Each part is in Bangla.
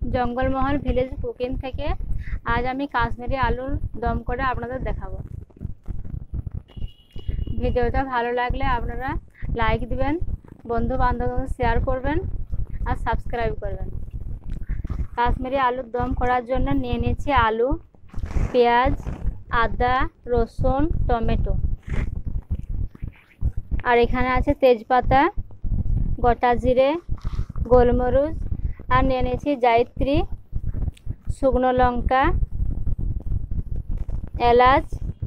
জঙ্গলমহল ভিলেজ কুকিং থেকে আজ আমি কাশ্মীরি আলুর দম করে আপনাদের দেখাবো। ভিডিওটা ভালো লাগলে আপনারা লাইক দিবেন, বন্ধু বান্ধবদের শেয়ার করবেন আর সাবস্ক্রাইব করবেন। কাশ্মীরি আলুর দম করার জন্য নিয়ে নিয়েছি আলু, পেঁয়াজ, আদা, রসুন, টমেটো, আর এখানে আছে তেজপাতা, গোটা জিরে, গোলমরিচ, আর নিয়ে নিয়েছি জায়িত্রী, শুকনো লঙ্কা, এলাচ,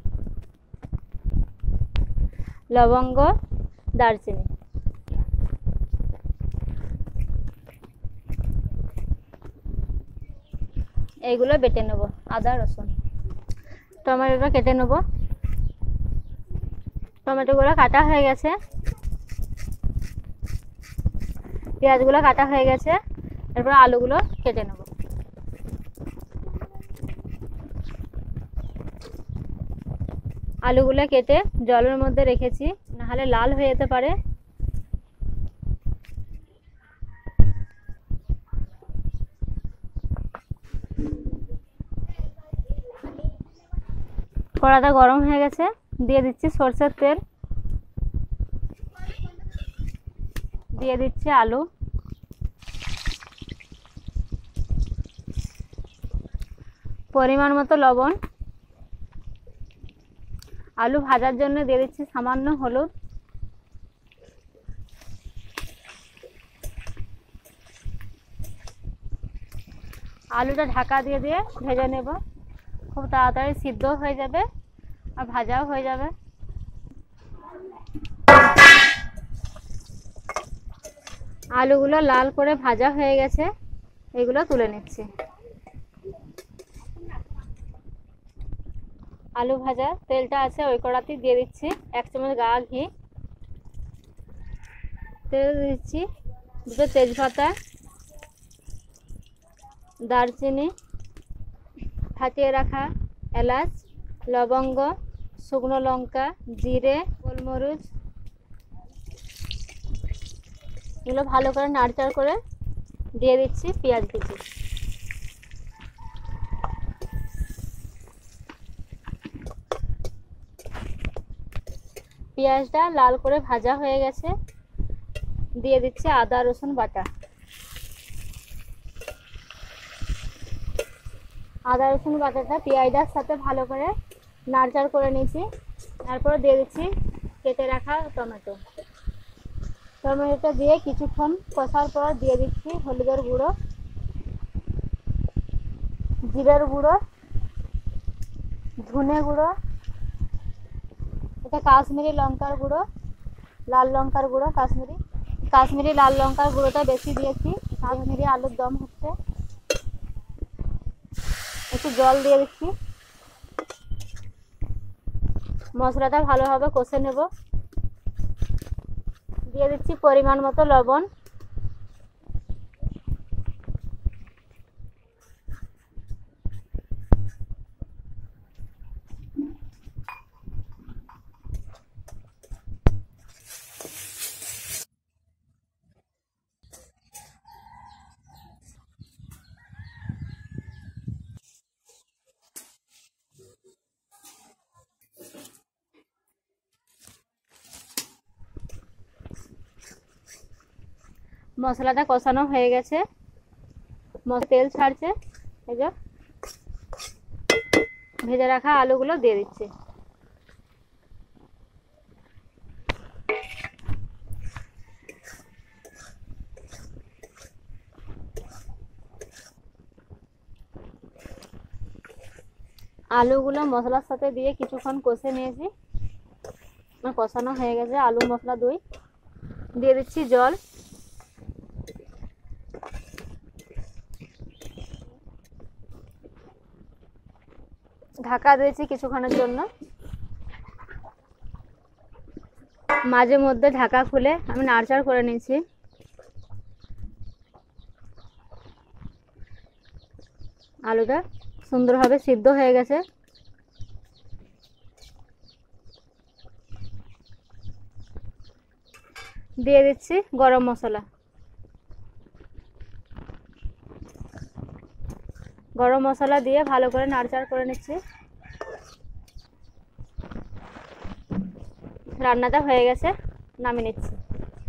লবঙ্গ, দারচিনি। এইগুলো বেটে নেব। আদা, রসুন, টমেটোটা কেটে নেব। টমেটোগুলো কাটা হয়ে গেছে, পেঁয়াজগুলো কাটা হয়ে গেছে, এরপর আলুগুলো কেটে নেব। আলুগুলো কেটে জলের মধ্যে রেখেছি, নাহলে লাল হয়ে যেতে পারে। কড়াটা গরম হয়ে গেছে, দিয়ে দিচ্ছি সরষের তেল, দিয়ে দিচ্ছি আলু, পরিমাণ মতো লবণ, আলু ভাজার জন্য দিয়ে দিচ্ছি সামান্য হলুদ, আলুটা ঢাকা দিয়ে দিয়ে ভেজে নেব। খুব তাড়াতাড়ি সিদ্ধ হয়ে যাবে আর ভাজাও হয়ে যাবে। আলুগুলো লাল করে ভাজা হয়ে গেছে, এগুলো তুলে নিচ্ছি। আলু ভাজা তেলটা আছে ওই কড়াতেই দিয়ে দিচ্ছি 1 চামচ গাওয়া ঘি, তেল দিচ্ছি 2 তেজপাতা, দারচিনি, ফাটিয়ে রাখা এলাচ, লবঙ্গ, শুকনো লঙ্কা, জিরে, গোলমরিচ, এগুলো ভালো করে নাড়চাড় করে দিয়ে দিচ্ছি পেঁয়াজ কুচি। পেঁয়াজটা লাল করে ভাজা হয়ে গেছে, দিয়ে দিচ্ছি আদা রসুন বাটা। আদা রসুন বাটাটা পেঁয়াজটার সাথে ভালো করে নাড়চাড় করে নিয়েছি। তারপর দিয়ে দিচ্ছি কেটে রাখা টমেটো। টমেটোটা দিয়ে কিছুক্ষণ কষার পর দিয়ে দিচ্ছি হলুদের গুঁড়ো, জিরের গুঁড়ো, ধনে গুঁড়ো, এটা কাশ্মীরি লঙ্কার গুঁড়ো, লাল লঙ্কার গুঁড়ো, কাশ্মীরি লাল লঙ্কার গুঁড়োটা বেশি দিয়েছি। কাশ্মীরি আলুর দম হচ্ছে। একটু জল দিয়ে দিচ্ছি, মশলাটা ভালোভাবে কষে নেব। দিয়ে দিচ্ছি পরিমাণ মতো লবণ, মশলাটা কষানো হয়ে গেছে, তেল ছাড়ছে। এই যে ভেজে রাখা আলুগুলো দিয়ে দিচ্ছি। আলুগুলো মশলার সাথে দিয়ে কিছুক্ষণ কষে নিয়েছি, কষানো হয়ে গেছে। আলু মশলা দই দিয়ে দিচ্ছি, জল, ঢাকা দিয়েছি কিছুক্ষণের জন্য। মাঝে মধ্যে ঢাকা খুলে আমি নাড়চাড় করে নিয়েছি। আলুটা সুন্দরভাবে সিদ্ধ হয়ে গেছে। দিয়ে দিচ্ছি গরম মশলা। গরম মশলা দিয়ে ভালো করে নাড়চাড় করে নিচ্ছি। রান্নাটা হয়ে গেছে, নামিয়ে নিচ্ছি।